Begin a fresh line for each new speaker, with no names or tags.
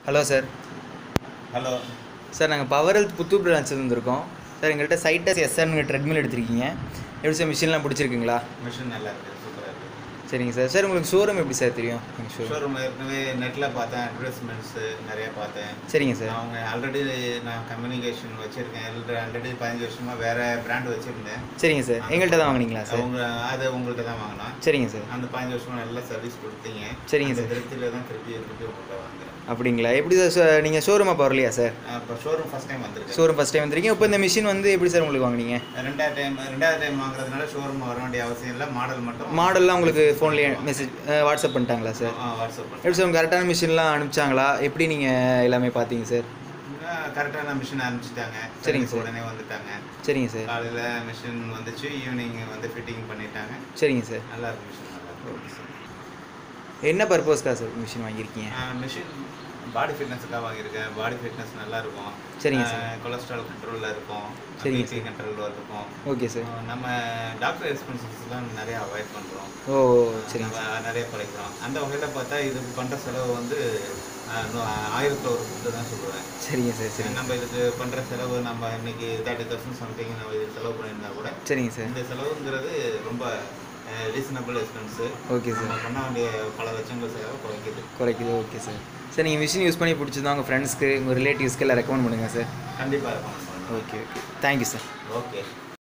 Hello sir.
Hello
sir, நாங்கள் power health Puthur பிரான்ச்சில் வந்துருக்கோம் சார். எங்கள்கிட்ட சைட்டஸ் எஸ்ஆர்னு ட்ரெட்மில் எடுத்திருக்கீங்க. எப்படி சார், மிஷின்லாம் பிடிச்சிருக்குங்களா?
மிஷின் நல்லா இருக்குது, சூப்பராக இருக்குது.
சரிங்க சார். சார், உங்களுக்கு ஷோரூம் எப்படி சார் தெரியும்?
ஷோரூம் ஏற்கனவே நெட்டில் பார்த்தேன், அட்வர்டைஸ்மெண்ட்ஸு நிறையா பார்த்தேன்.
சரிங்க சார்.
அவங்க ஆல்ரெடி நான் கம்யூனிகேஷன் வச்சுருக்கேன். ஆல்ரெடி 15 வருஷமாக வேறு பிராண்ட் வச்சுருந்தேன்.
சரிங்க சார். எங்கள்கிட்ட தான் வாங்கினீங்களா சார்?
அது உங்கள்கிட்ட தான் வாங்கினோம்.
சரிங்க சார்.
அந்த 15 வருஷமாக நல்லா சர்வீஸ் கொடுத்தீங்க.
சரிங்க சார்.
திருப்தியில் தான் திருப்பி உங்கள்கிட்ட வாங்குறேன்.
அப்படிங்களா? எப்படி சார், நீங்கள் ஷோரூமாக போகலையா சார்?
இப்போ ஷோரூம் ஃபஸ்ட் டைம் வந்துருக்கு.
ஷோரூம் ஃபஸ்ட் டைம் வந்துருக்கீங்க. இப்போ இந்த மிஷின் வந்து எப்படி சார் உங்களுக்கு வாங்கினீங்க?
ரெண்டாவது டைம் வாங்குறதுனால ஷோரூம் வர வேண்டிய அவசியம் இல்லை.
மாடல்லாம் உங்களுக்கு ஃபோன்லேயே மெசேஜ் வாட்ஸ்அப் பண்ணிட்டாங்களா சார்?
வாட்ஸ்அப்
எப்படி சார், கரெக்டான மிஷின்லாம் அனுப்பிச்சாங்களா? எப்படி நீங்கள் எல்லாமே பார்த்தீங்க சார்?
கரெக்டான மிஷின் அனுப்பிச்சிட்டாங்க.
சரிங்க சார்.
உடனே வந்துட்டாங்க.
சரிங்க சார்.
காலையில் மிஷின் வந்துச்சு, ஈவினிங் வந்து ஃபிட்டிங் பண்ணிட்டாங்க.
சரிங்க சார்.
நல்லா இருக்கு மிஷின், நல்லா இருக்கு.
Okay sir. என்ன பர்பஸ்க்காக சார் மிஷின் வாங்கியிருக்கீங்க?
மிஷின் பாடி ஃபிட்னஸுக்காக வாங்கியிருக்கேன். பாடி ஃபிட்னஸ் நல்லா இருக்கும்.
சரிங்க சார்.
கொலஸ்ட்ரால் கண்ட்ரோலில் இருக்கும்.
சரிங்க
பிபி கண்ட்ரோலில் இருக்கும்.
Okay sir.
நம்ம டாக்டர் எக்ஸ்பென்சஸ்லாம் நிறைய அவாய்ட் பண்ணுறோம்.
ஓ, சரிங்க
நம்ம
சார்.
நிறைய குறைக்கிறோம். அந்த வகையில் பார்த்தா இதுக்கு பண்ணுற செலவு வந்து 1000 தான் சொல்லுவேன்.
சரிங்க சார். சரி,
நம்ம இதுக்கு பண்ணுற செலவு நம்ம இன்னைக்கு 30,000 சம்திங் நம்ம இது செலவு பண்ணியிருந்தா கூட
சரிங்க சார்.
இந்த செலவுங்கிறது ரொம்ப ரீசனபிள் எக்ஸ்பென்ஸு.
Okay sir.
நம்ம பண்ண வேண்டிய பல லட்சங்கள் செலவு
குறைக்குது. Okay sir. சார், நீங்கள் மிஷின் யூஸ் பண்ணி பிடிச்சதா உங்கள் ஃப்ரெண்ட்ஸ்க்கு, உங்கள் ரிலேட்டிவ்ஸ்க்கு எல்லாம் ரெக்கமெண்ட் பண்ணுங்கள் சார்.
கண்டிப்பாக இருக்கும்.
ஓகே. Thank you sir.
ஓகே.